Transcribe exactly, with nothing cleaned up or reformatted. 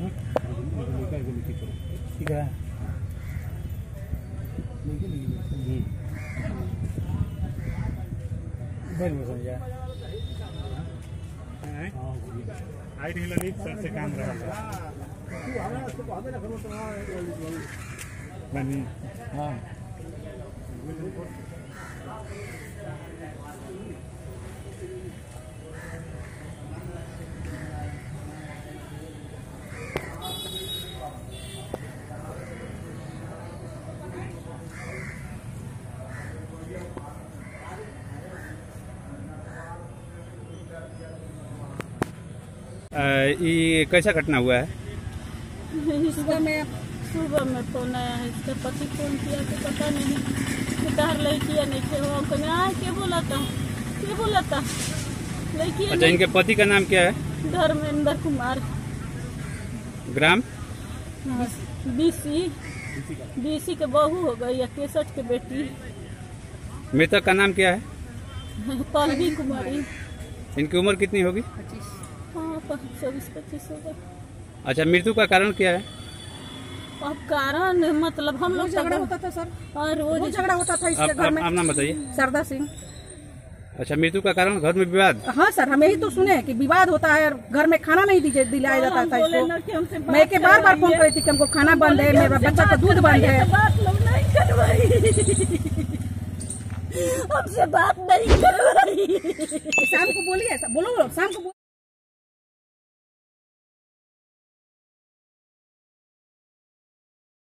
ठीक है। आई नहीं ललित सर से काम रहा बनी। हाँ ये कैसा घटना हुआ है? सुबह में सुबह में फोन आया है, इसका पति फोन किया तो पता नहीं तार लड़की या नहीं थे वो क्या बोला था क्या बोला था लड़की। अच्छा, इनके पति का नाम क्या है? धर्मेंद्र कुमार। ग्राम बीसी बीसी के बहू हो गई या केसठ के बेटी। मृतक का नाम क्या है? पल्लवी कुमारी। इनकी उम्र कितनी होगी? हाँ चौबीस पच्चीस होगा। अच्छा, मृत्यु का कारण क्या है? अब कारण मतलब हम लोग झगड़ा होता था सर, और रोज झगड़ा होता था इसके घर में। आप नाम बताइए। सरदा सिंह। अच्छा, मृत्यु का कारण घर में विवाद? हाँ सर, हम यही तो सुने कि विवाद होता है, घर में खाना नहीं दीजिए दिलाया जाता था इसको। मैं के बार बार फोन करी थी कि हमको खाना बंद है, मेरा बच्चा का दूध बंद है। हमसे बात नहीं करवाई। शाम को बोलिए, बोलो शाम को।